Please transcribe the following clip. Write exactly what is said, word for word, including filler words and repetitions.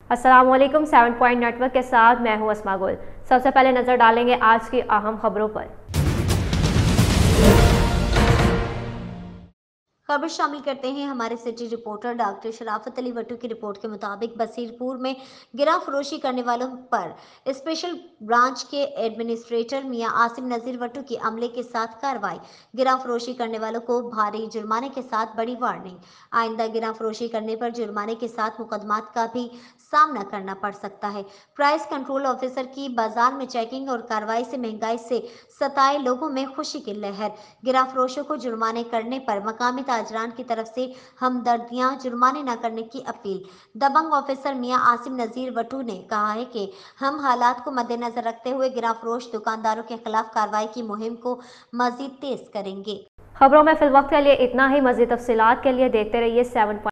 अस्सलाम वालेकुम। Seven point network के साथ मैं हूं अस्मा गुल। सबसे पहले नजर डालेंगे आज की अहम खबरों पर। खबर शामिल करते हैं हमारे सिटी रिपोर्टर डॉक्टर शराफत अली वट्टू की रिपोर्ट के मुताबिक बसीरपुर में गिरा फरोशी करने वालों पर स्पेशल ब्रांच के एडमिनिस्ट्रेटर मियां आसिम नजीर वट्टू की अमले के साथ कार्रवाई। गिरा फरोशी करने वालों को भारी जुर्माने के साथ बड़ी वार्निंग। आइंदा गिरा फरोशी करने पर जुर्माने के साथ मुकदमात का भी सामना करना पड़ सकता है। प्राइस कंट्रोल ऑफिसर की बाजार में चेकिंग और कार्रवाई से महंगाई से सताए लोगों में खुशी की लहर। गिरा फरोशों को जुर्माने करने पर मकामी ताजरान की तरफ से हमदर्दियां, जुर्माने न करने की अपील। दबंग ऑफिसर मियां आसिम नजीर वट्टू ने कहा है कि हम हालात को मद्देनजर रखते हुए गिरा फरोश दुकानदारों के खिलाफ कार्रवाई की मुहिम को मजीद तेज करेंगे। खबरों में फिल वक्त के लिए इतना ही। मजीद तफसीलात के लिए देखते रहिए सेवन